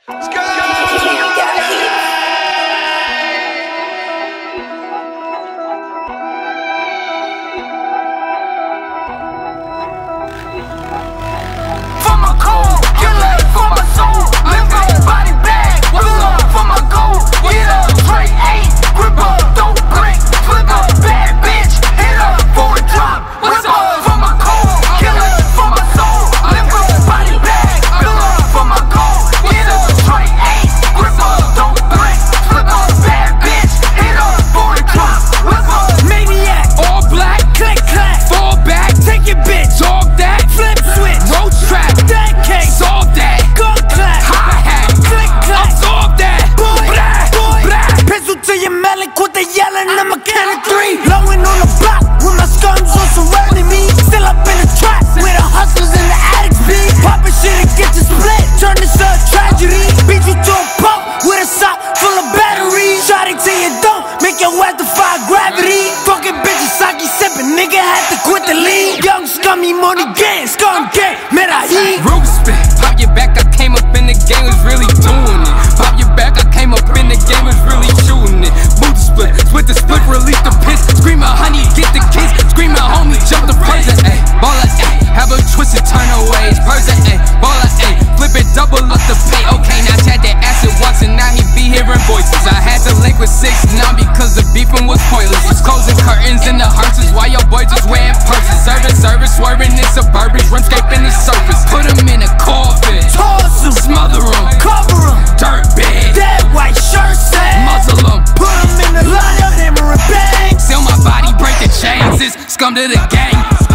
Money gang, scum gang, man I eat. Righteousp, pop your back, I came up in the game, was really doing it. Pop your back, I came up in the game, was really shooting it. Boot split, with the split, release the piss. Scream out, honey, get the kiss. Scream out, homie, jump the person, ayy. Baller, ayy, have a twisted turn away. Person, ayy, baller, ayy, flip it, double up the pay. Okay, now Chad that acid once and now he be hearing voices. I had to link with 6ix9ine because the beefing was pointless. Was closing curtains in the hearses while your boy just wearing purses. Service, swerving in suburban, rimscaping the surface. Put him in a coffin, toss him, smother him, cover him, dirt bag, that white shirt said, muzzle him, put him in the line, hammer and bang. Sell my body, break the chains, it's scum to the gang.